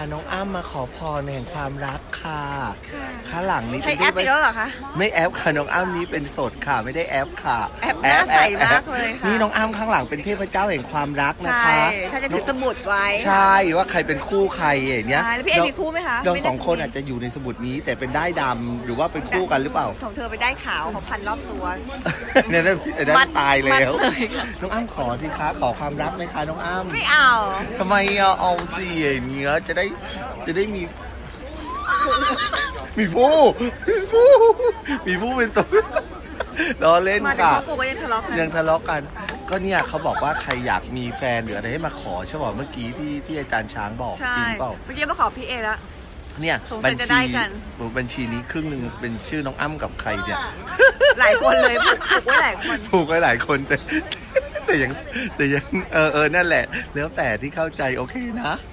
าน้องอ้ำมาขอพรแห่งความรักค่ะข้างหลังนี้ใช้แอปอีกแล้วเหรอคะไม่แอปค่ะน้องอ้ำนี้เป็นสดค่ะไม่ได้แอปค่ะแอปน่าใสมากเลยค่ะนี่น้องอ้ำข้างหลังเป็นเทพเจ้าแห่งความรักนะคะใช่ถ้าจะถือสมุดไว้ใช่ว่าใครเป็นคู่ใครอย่างเงี้ยใช่แล้วพี่เอ็มีคู่ไหมคะน้องสองคนอาจจะอยู่ในสมุดนี้แต่เป็นได้ดำหรือว่าเป็นคู่กันหรือเปล่าของเธอไปได้ขาวเขาพันรอบตัวเนี่ยได้ตายแล้วเลยน้องอ้ำขอสิคะขอความรักไหมคะน้องอ้ำไม่เอาทำไมเอาสิอย่างเงี้ยจะได้มีผู้เป็นตัวล้อเล่นค่ะมาแต่ครอบครัวก็ยังทะเลาะกันก็เนี่ยเขาบอกว่าใครอยากมีแฟนหรืออะไรให้มาขอใช่ป่ะเมื่อกี้ที่อาจารย์ช้างบอกจริงเปล่าเมื่อกี้มาขอพี่เอแล้วเนี่ยบัญชีนี้ครึ่งนึงเป็นชื่อน้องอ้ำกับใครเนี่ยหลายคนเลยผูกไว้หลายคนแต่ยังนั่นแหละแล้วแต่ที่เข้าใจโอเคนะ